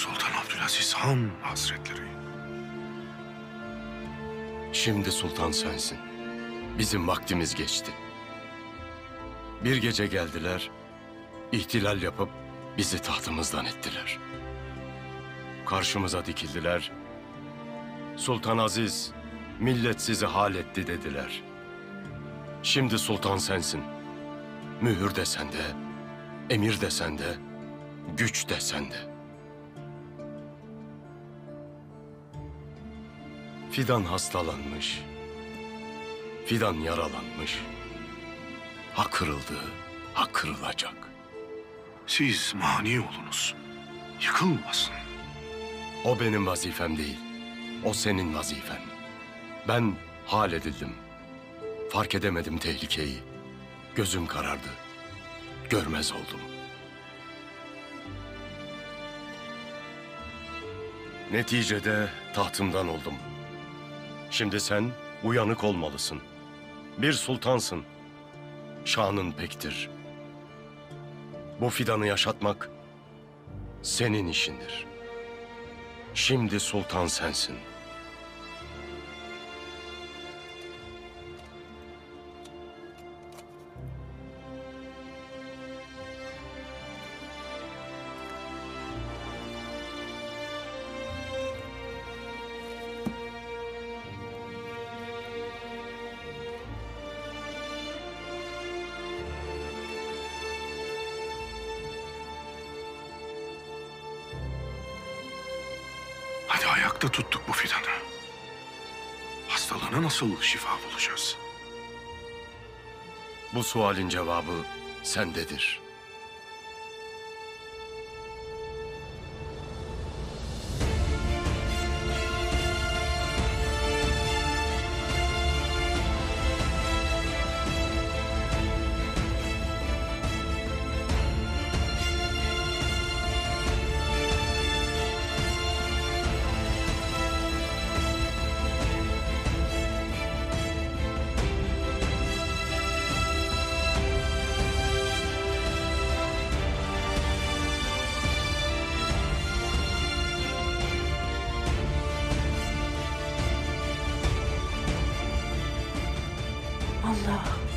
Sultan Abdülaziz Han Hazretleri. Şimdi sultan sensin. Bizim vaktimiz geçti. Bir gece geldiler, ihtilal yapıp bizi tahtımızdan ettiler. Karşımıza dikildiler. Sultan Aziz, millet sizi hal etti dediler. Şimdi sultan sensin. Mühür de sende, emir de sende, güç de sende. Fidan hastalanmış, fidan yaralanmış. Ha kırıldı, ha kırılacak. Siz mani olunuz. Yıkılmasın. O benim vazifem değil, o senin vazifen. Ben hal edildim. Fark edemedim tehlikeyi. Gözüm karardı. Görmez oldum. Neticede tahtımdan oldum. Şimdi sen uyanık olmalısın. Bir sultansın. Şanın pektir. Bu fidanı yaşatmak senin işindir. Şimdi sultan sensin. Hadi ayakta tuttuk bu fidanı. Hastalığına nasıl şifa bulacağız? Bu sualin cevabı sendedir. Allah.